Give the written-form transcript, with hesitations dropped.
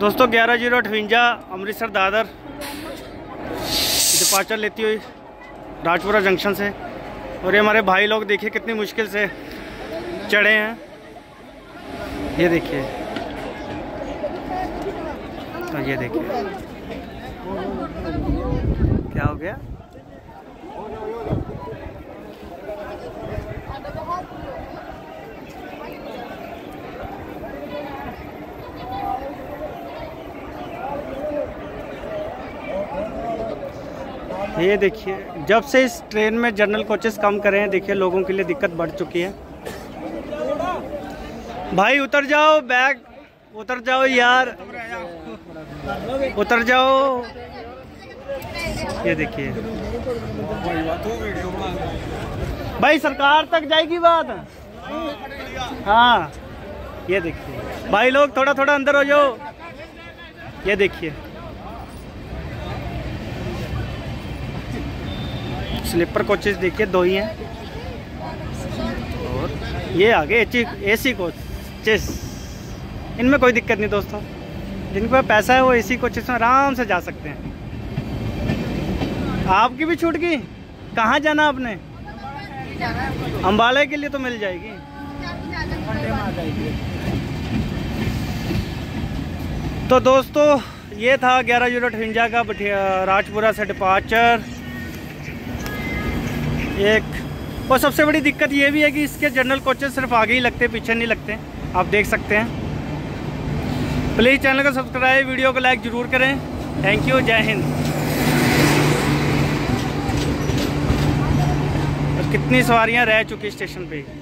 दोस्तों 11:58 अमृतसर दादर डिपार्चर लेती हुई राजपुरा जंक्शन से। और ये हमारे भाई लोग देखिए कितनी मुश्किल से चढ़े हैं। ये देखिए, तो ये देखिए क्या हो गया। ये देखिए, जब से इस ट्रेन में जनरल कोचेस कम करे हैं, देखिए लोगों के लिए दिक्कत बढ़ चुकी है। भाई उतर जाओ, बैग उतर जाओ यार, उतर जाओ। ये देखिए भाई, सरकार तक जाएगी बात। हाँ ये देखिए भाई लोग, थोड़ा थोड़ा अंदर हो जाओ। ये देखिए स्लीपर कोचेस देखिए, दो ही हैं। और ये आगे एसी कोचेस, इनमें कोई दिक्कत नहीं दोस्तों। जिनके पास पैसा है वो एसी कोचेस में आराम से जा सकते हैं। आपकी भी छूट गई। कहाँ जाना आपने? अम्बाले के लिए तो मिल जाएगी। तो दोस्तों ये था 11:58 का राजपुरा से डिपार्चर। एक और सबसे बड़ी दिक्कत ये भी है कि इसके जनरल कोचेस सिर्फ आगे ही लगते, पीछे नहीं लगते। आप देख सकते हैं। प्लीज़ चैनल को सब्सक्राइब, वीडियो को लाइक ज़रूर करें। थैंक यू, जय हिंद। और कितनी सवारियां रह चुकी स्टेशन पे।